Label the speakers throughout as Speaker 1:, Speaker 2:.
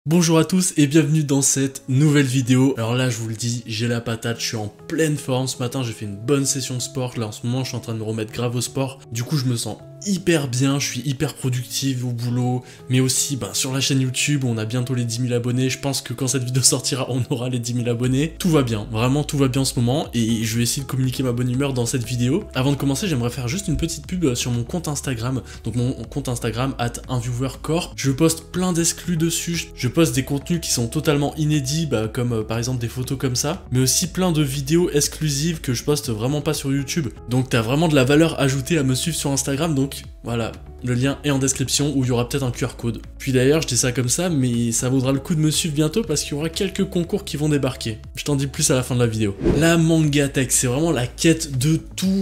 Speaker 1: Bonjour à tous et bienvenue dans cette nouvelle vidéo. Alors là je vous le dis, j'ai la patate, je suis en pleine forme. Ce matin j'ai fait une bonne session de sport. Là en ce moment je suis en train de me remettre grave au sport. Du coup je me sens hyper bien, je suis hyper productif au boulot. Mais aussi sur la chaîne YouTube, on a bientôt les 10 000 abonnés. Je pense que quand cette vidéo sortira, on aura les 10 000 abonnés. Tout va bien, vraiment tout va bien en ce moment. Et je vais essayer de communiquer ma bonne humeur dans cette vidéo. Avant de commencer, j'aimerais faire juste une petite pub sur mon compte Instagram. Donc mon compte Instagram, @unviewercore. Je poste plein d'exclus dessus. Je poste des contenus qui sont totalement inédits, comme par exemple des photos comme ça, mais aussi plein de vidéos exclusives que je poste vraiment pas sur YouTube. Donc t'as vraiment de la valeur ajoutée à me suivre sur Instagram, donc voilà, le lien est en description où il y aura peut-être un QR code. Puis d'ailleurs, je dis ça comme ça, mais ça vaudra le coup de me suivre bientôt parce qu'il y aura quelques concours qui vont débarquer. Je t'en dis plus à la fin de la vidéo. La Mangatech, c'est vraiment la quête de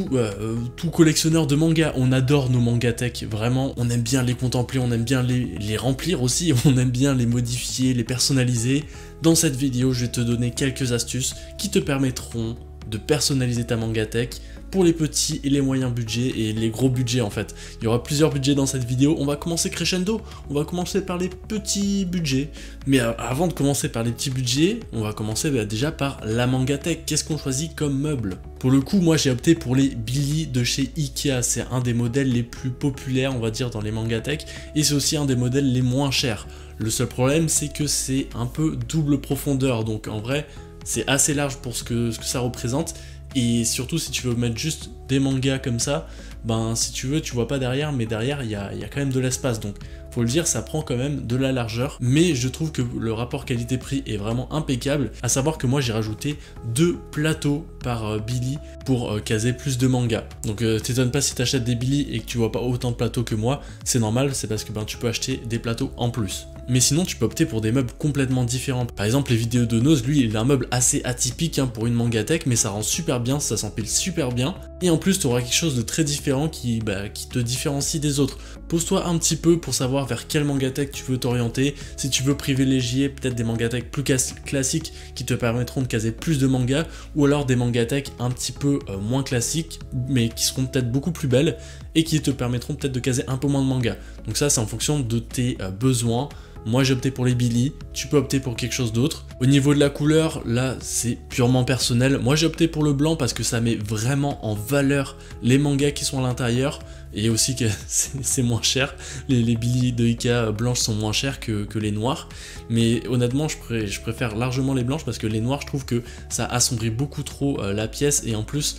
Speaker 1: tout collectionneur de manga. On adore nos Mangatech, vraiment, on aime bien les contempler, on aime bien les remplir aussi, on aime bien les modifier, les personnaliser. Dans cette vidéo, je vais te donner quelques astuces qui te permettront de personnaliser ta Mangatech pour les petits et les moyens budgets et les gros budgets en fait. Il y aura plusieurs budgets dans cette vidéo, on va commencer crescendo, on va commencer par les petits budgets. Mais avant de commencer par les petits budgets, on va commencer déjà par la Mangatech. Qu'est-ce qu'on choisit comme meuble? Pour le coup, moi j'ai opté pour les Billy de chez Ikea, c'est un des modèles les plus populaires on va dire dans les Mangatech et c'est aussi un des modèles les moins chers. Le seul problème c'est que c'est un peu double profondeur, donc en vrai c'est assez large pour ce que ça représente. Et surtout si tu veux mettre juste des mangas comme ça, si tu veux tu vois pas derrière, mais derrière il y a quand même de l'espace, donc faut le dire, ça prend quand même de la largeur. Mais je trouve que le rapport qualité-prix est vraiment impeccable, à savoir que moi j'ai rajouté 2 plateaux par Billy pour caser plus de mangas. Donc t'étonnes pas si t'achètes des Billy et que tu vois pas autant de plateaux que moi, c'est normal, c'est parce que tu peux acheter des plateaux en plus. Mais sinon tu peux opter pour des meubles complètement différents. Par exemple les vidéos de Nose, lui il a un meuble assez atypique pour une Mangatech, mais ça rend super bien, ça s'empile super bien. Et en plus tu auras quelque chose de très différent qui te différencie des autres. Pose-toi un petit peu pour savoir vers quel Mangatech tu veux t'orienter. Si tu veux privilégier peut-être des Mangatech plus classiques qui te permettront de caser plus de mangas, ou alors des Mangatech un petit peu moins classiques mais qui seront peut-être beaucoup plus belles et qui te permettront peut-être de caser un peu moins de mangas. Donc ça c'est en fonction de tes besoins. Moi j'ai opté pour les Billy, tu peux opter pour quelque chose d'autre. Au niveau de la couleur, là c'est purement personnel. Moi j'ai opté pour le blanc parce que ça met vraiment en valeur les mangas qui sont à l'intérieur. Et aussi que c'est moins cher, les Billy de Ikea blanches sont moins chères que les noirs. Mais honnêtement je préfère largement les blanches parce que les noirs je trouve que ça assombrit beaucoup trop la pièce. Et en plus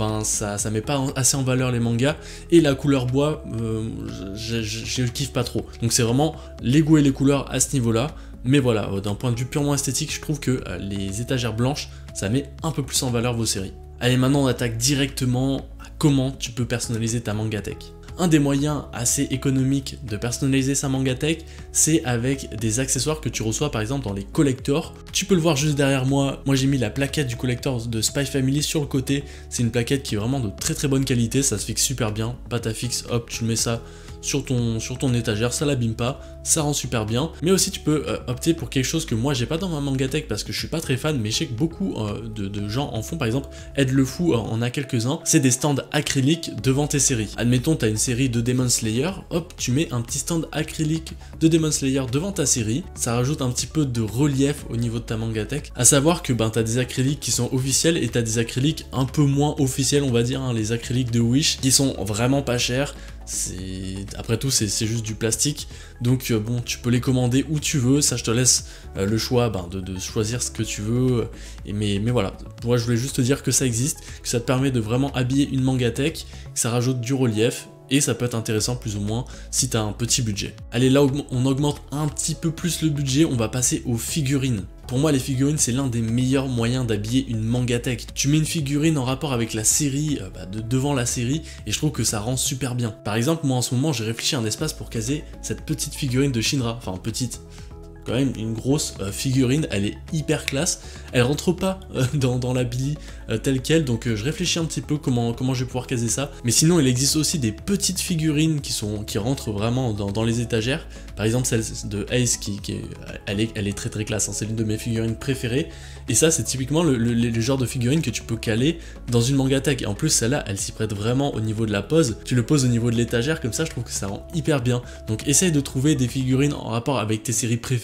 Speaker 1: ça met pas assez en valeur les mangas. Et la couleur bois, je kiffe pas trop. Donc c'est vraiment les goûts et les couleurs à ce niveau là. Mais voilà, d'un point de vue purement esthétique, je trouve que les étagères blanches, ça met un peu plus en valeur vos séries. Allez, maintenant on attaque directement à comment tu peux personnaliser ta Mangatech. Un des moyens assez économiques de personnaliser sa Mangatech, c'est avec des accessoires que tu reçois par exemple dans les collectors. Tu peux le voir juste derrière moi, j'ai mis la plaquette du collector de Spy Family sur le côté. C'est une plaquette qui est vraiment de très bonne qualité, ça se fixe super bien, pâte à fixe, hop, tu le mets ça sur ton étagère, ça l'abîme pas, ça rend super bien. Mais aussi tu peux opter pour quelque chose que moi j'ai pas dans ma Mangatech parce que je suis pas très fan, mais je sais que beaucoup de gens en font. Par exemple Ed le Fou en a quelques-uns, c'est des stands acryliques devant tes séries. Admettons tu as une série de Demon Slayer, hop tu mets un petit stand acrylique de Demon Slayer devant ta série, ça rajoute un petit peu de relief au niveau de ta Mangatech. À savoir que t'as des acryliques qui sont officiels et t'as des acryliques un peu moins officiels on va dire, les acryliques de Wish qui sont vraiment pas chers. Après tout c'est juste du plastique, donc tu peux les commander où tu veux, ça je te laisse le choix de choisir ce que tu veux, mais voilà, moi je voulais juste te dire que ça existe, que ça te permet de vraiment habiller une Mangatech, que ça rajoute du relief, et ça peut être intéressant plus ou moins si tu as un petit budget. Allez, là on augmente un petit peu plus le budget, on va passer aux figurines. Pour moi, les figurines, c'est l'un des meilleurs moyens d'habiller une Mangatech. Tu mets une figurine en rapport avec la série, devant la série, et je trouve que ça rend super bien. Par exemple, moi en ce moment, j'ai réfléchi à un espace pour caser cette petite figurine de Shinra, enfin petite, quand même une grosse figurine, elle est hyper classe, elle rentre pas dans la Billy telle quelle, donc je réfléchis un petit peu comment je vais pouvoir caser ça. Mais sinon il existe aussi des petites figurines qui rentrent vraiment dans les étagères. Par exemple celle de Ace elle est très classe, c'est l'une de mes figurines préférées. Et ça c'est typiquement le genre de figurine que tu peux caler dans une Mangatech. Et en plus celle-là elle s'y prête vraiment au niveau de la pose, tu le poses au niveau de l'étagère comme ça, je trouve que ça rend hyper bien. Donc essaye de trouver des figurines en rapport avec tes séries préférées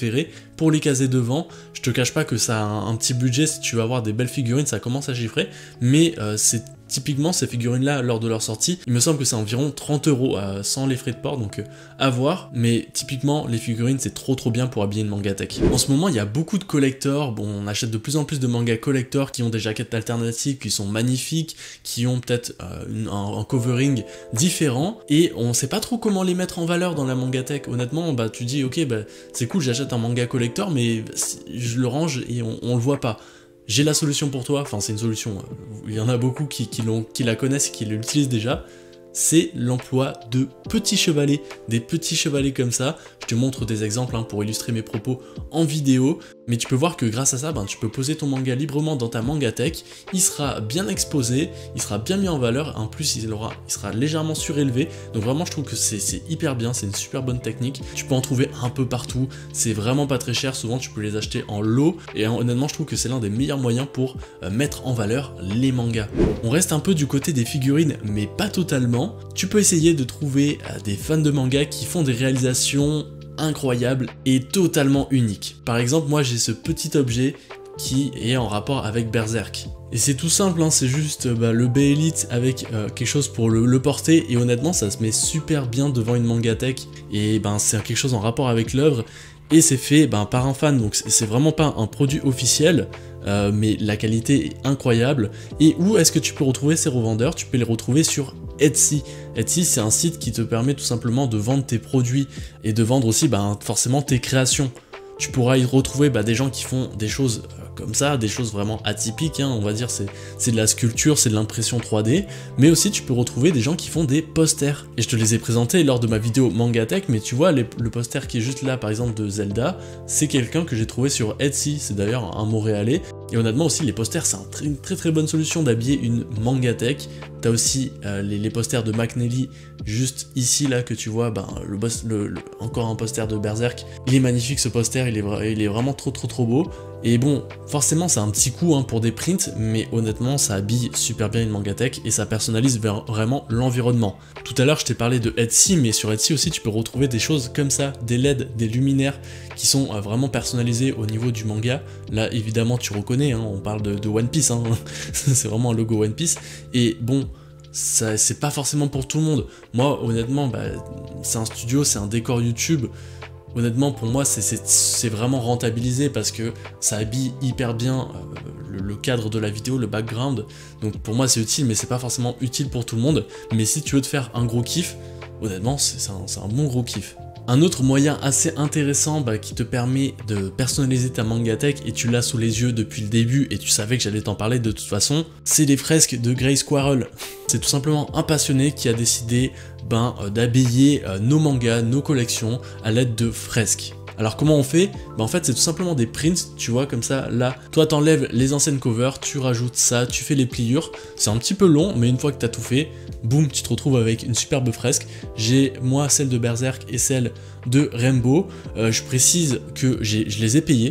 Speaker 1: préférés pour les caser devant. Je te cache pas que ça a un petit budget, si tu veux avoir des belles figurines, ça commence à chiffrer, mais c'est typiquement ces figurines là lors de leur sortie, il me semble que c'est environ 30 € sans les frais de port, donc à voir, mais typiquement les figurines c'est trop bien pour habiller une mangatech. En ce moment il y a beaucoup de collectors, bon on achète de plus en plus de mangas collectors qui ont des jaquettes alternatives, qui sont magnifiques, qui ont peut-être un covering différent, et on sait pas trop comment les mettre en valeur dans la mangatech. Honnêtement bah tu dis ok bah c'est cool j'achète un manga collector mais je le range et on le voit pas. J'ai la solution pour toi, enfin c'est une solution, il y en a beaucoup qui la connaissent et qui l'utilisent déjà, c'est l'emploi de petits chevalets, des petits chevalets comme ça. Je te montre des exemples pour illustrer mes propos en vidéo, mais tu peux voir que grâce à ça, tu peux poser ton manga librement dans ta mangatech, il sera bien exposé, il sera bien mis en valeur, en plus il sera légèrement surélevé, donc vraiment je trouve que c'est hyper bien, c'est une super bonne technique, tu peux en trouver un peu partout, c'est vraiment pas très cher, souvent tu peux les acheter en lot, et honnêtement je trouve que c'est l'un des meilleurs moyens pour mettre en valeur les mangas. On reste un peu du côté des figurines, mais pas totalement. Tu peux essayer de trouver des fans de manga qui font des réalisations incroyables et totalement uniques. Par exemple, moi j'ai ce petit objet qui est en rapport avec Berserk. Et c'est tout simple, c'est juste le B-Elite avec quelque chose pour le porter, et honnêtement ça se met super bien devant une mangatech, et c'est quelque chose en rapport avec l'œuvre, et c'est fait par un fan, donc c'est vraiment pas un produit officiel, mais la qualité est incroyable. Et où est-ce que tu peux retrouver ces revendeurs? Tu peux les retrouver sur Etsy. Etsy c'est un site qui te permet tout simplement de vendre tes produits et de vendre aussi forcément tes créations. Tu pourras y retrouver des gens qui font des choses comme ça, des choses vraiment atypiques, on va dire c'est de la sculpture, c'est de l'impression 3D, mais aussi tu peux retrouver des gens qui font des posters. Et je te les ai présentés lors de ma vidéo mangatech, mais tu vois le poster qui est juste là par exemple de Zelda, c'est quelqu'un que j'ai trouvé sur Etsy, c'est d'ailleurs un Montréalais. Et honnêtement aussi les posters c'est une très bonne solution d'habiller une mangatech. T'as aussi les posters de McNally juste ici là que tu vois, encore un poster de Berserk. Il est magnifique ce poster, il est vraiment trop beau. Et bon, forcément c'est un petit coup pour des prints, mais honnêtement ça habille super bien une mangatech et ça personnalise vraiment l'environnement. Tout à l'heure je t'ai parlé de Etsy, mais sur Etsy aussi tu peux retrouver des choses comme ça, des LED, des luminaires qui sont vraiment personnalisés au niveau du manga. Là évidemment tu reconnais, on parle de One Piece, c'est vraiment un logo One Piece. Et bon, c'est pas forcément pour tout le monde. Moi honnêtement c'est un studio, c'est un décor YouTube. Honnêtement pour moi c'est vraiment rentabilisé parce que ça habille hyper bien le cadre de la vidéo, le background. Donc pour moi c'est utile, mais c'est pas forcément utile pour tout le monde. Mais si tu veux te faire un gros kiff, honnêtement c'est un bon gros kiff. Un autre moyen assez intéressant qui te permet de personnaliser ta mangatech, et tu l'as sous les yeux depuis le début et tu savais que j'allais t'en parler de toute façon, c'est les fresques de Gray Squirrel. C'est tout simplement un passionné qui a décidé d'habiller nos mangas, nos collections à l'aide de fresques. Alors comment on fait? En fait c'est tout simplement des prints, tu vois comme ça, là, toi t'enlèves les anciennes covers, tu rajoutes ça, tu fais les pliures, c'est un petit peu long, mais une fois que t'as tout fait, boum, tu te retrouves avec une superbe fresque. J'ai moi celle de Berserk et celle de Rainbow. Je précise que je les ai payés,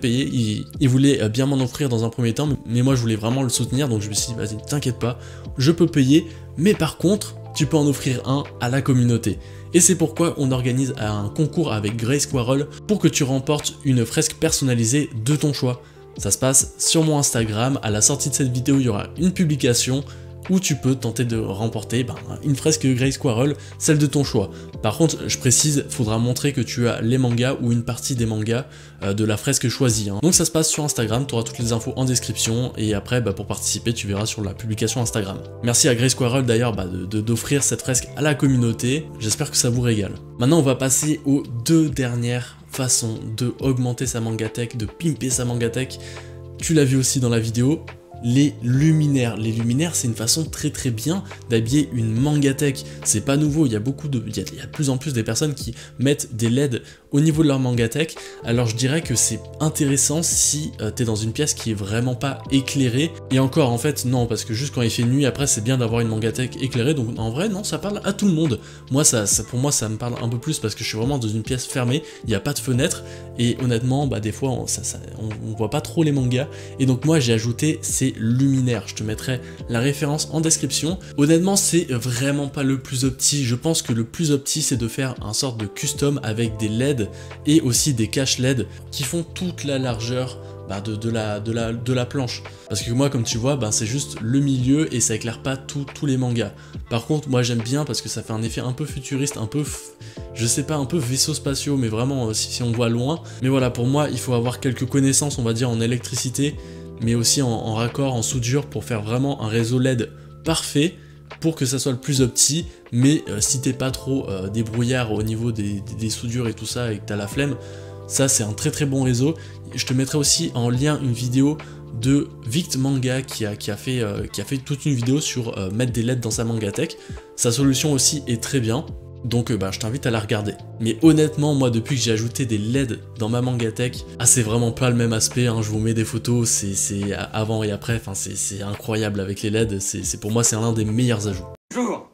Speaker 1: il voulait bien m'en offrir dans un premier temps, mais moi je voulais vraiment le soutenir, donc je me suis dit vas-y t'inquiète pas, je peux payer, mais par contre tu peux en offrir un à la communauté. Et c'est pourquoi on organise un concours avec Gray Squirrel pour que tu remportes une fresque personnalisée de ton choix. Ça se passe sur mon Instagram, à la sortie de cette vidéo il y aura une publication où tu peux tenter de remporter une fresque Gray Squirrel, celle de ton choix. Par contre, je précise, il faudra montrer que tu as les mangas ou une partie des mangas de la fresque choisie. Donc ça se passe sur Instagram, tu auras toutes les infos en description, et après pour participer tu verras sur la publication Instagram. Merci à Gray Squirrel d'ailleurs d'offrir cette fresque à la communauté, j'espère que ça vous régale. Maintenant on va passer aux deux dernières façons de augmenter sa mangatech, de pimper sa mangatech. Tu l'as vu aussi dans la vidéo. Les luminaires. Les luminaires, c'est une façon très bien d'habiller une mangatech. C'est pas nouveau, il y a de plus en plus des personnes qui mettent des LED au niveau de leur mangatech. Alors je dirais que c'est intéressant si t'es dans une pièce qui est vraiment pas éclairée. Et encore en fait non, parce que juste quand il fait nuit, après c'est bien d'avoir une mangatech éclairée. Donc en vrai non, ça parle à tout le monde. Moi pour moi ça me parle un peu plus parce que je suis vraiment dans une pièce fermée, il n'y a pas de fenêtre. Et honnêtement des fois on voit pas trop les mangas. Et donc moi j'ai ajouté ces c'est Luminaire. Je te mettrai la référence en description. Honnêtement, c'est vraiment pas le plus opti. Je pense que le plus opti, c'est de faire un sorte de custom avec des LED et aussi des caches LED qui font toute la largeur de la planche. Parce que moi, comme tu vois, c'est juste le milieu et ça éclaire pas tous les mangas. Par contre, moi j'aime bien parce que ça fait un effet un peu futuriste, un peu, je sais pas, un peu vaisseaux spatiaux, mais vraiment si on voit loin. Mais voilà, pour moi, il faut avoir quelques connaissances, on va dire, en électricité, mais aussi en raccord, en soudure, pour faire vraiment un réseau LED parfait, pour que ça soit le plus opti. Mais si t'es pas trop débrouillard au niveau des soudures et tout ça, et que t'as la flemme, ça c'est un très bon réseau. Je te mettrai aussi en lien une vidéo de Vict Manga qui a fait toute une vidéo sur mettre des LED dans sa mangatech. Sa solution aussi est très bien, donc je t'invite à la regarder. Mais honnêtement, moi depuis que j'ai ajouté des LED dans ma mangatech, c'est vraiment pas le même aspect, hein. Je vous mets des photos, c'est avant et après, enfin c'est incroyable avec les LED, pour moi c'est l'un des meilleurs ajouts.
Speaker 2: Jour,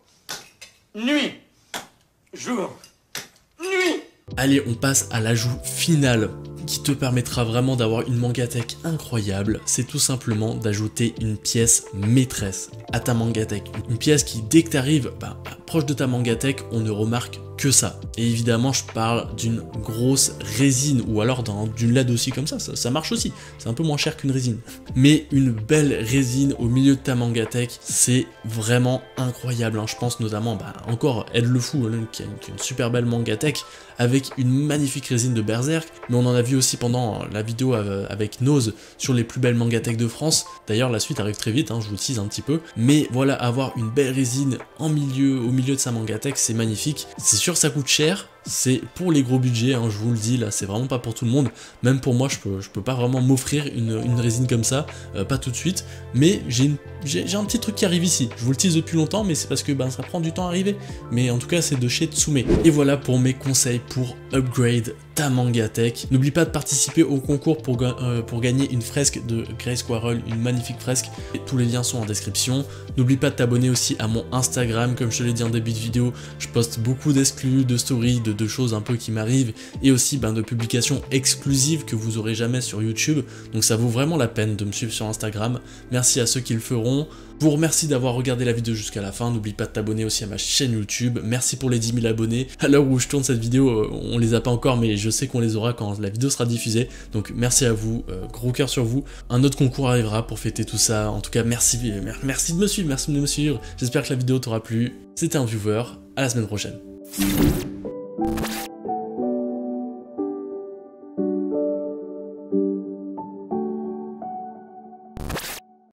Speaker 2: nuit, jour, nuit.
Speaker 1: Allez, on passe à l'ajout final qui te permettra vraiment d'avoir une mangatech incroyable. C'est tout simplement d'ajouter une pièce maîtresse à ta mangatech. Une pièce qui, dès que tu arrives proche de ta mangatech, on ne remarque que ça. Et évidemment, je parle d'une grosse résine ou alors d'une LED aussi comme ça marche aussi. C'est un peu moins cher qu'une résine. Mais une belle résine au milieu de ta mangatech, c'est vraiment incroyable, hein. Je pense notamment encore Ed le Fou, qui a une super belle mangatech avec une magnifique résine de Berserk, mais on en a vu aussi pendant la vidéo avec Nose sur les plus belles mangatech de France. D'ailleurs la suite arrive très vite, hein, je vous le tease un petit peu, mais voilà, avoir une belle résine au milieu de sa mangatech, c'est magnifique. C'est sûr ça coûte cher, c'est pour les gros budgets, hein, je vous le dis, là c'est vraiment pas pour tout le monde. Même pour moi, je peux pas vraiment m'offrir une résine comme ça, pas tout de suite, mais j'ai un petit truc qui arrive ici. Je vous le tease depuis longtemps, mais c'est parce que ça prend du temps à arriver, mais en tout cas c'est de chez Tsume. Et voilà pour mes conseils pour upgrade ta mangatech. N'oublie pas de participer au concours pour gagner une fresque de Grace Quarrel, une magnifique fresque, et tous les liens sont en description. N'oublie pas de t'abonner aussi à mon Instagram, comme je te l'ai dit en début de vidéo, je poste beaucoup d'exclus, de stories, de choses un peu qui m'arrivent, et aussi de publications exclusives que vous aurez jamais sur YouTube, donc ça vaut vraiment la peine de me suivre sur Instagram. Merci à ceux qui le feront. Je vous remercie d'avoir regardé la vidéo jusqu'à la fin, n'oublie pas de t'abonner aussi à ma chaîne YouTube, merci pour les 10 000 abonnés, à l'heure où je tourne cette vidéo, on les a pas encore, mais je sais qu'on les aura quand la vidéo sera diffusée, donc merci à vous, gros cœur sur vous. Un autre concours arrivera pour fêter tout ça, en tout cas merci de me suivre, j'espère que la vidéo t'aura plu, c'était un viewer, à la semaine prochaine.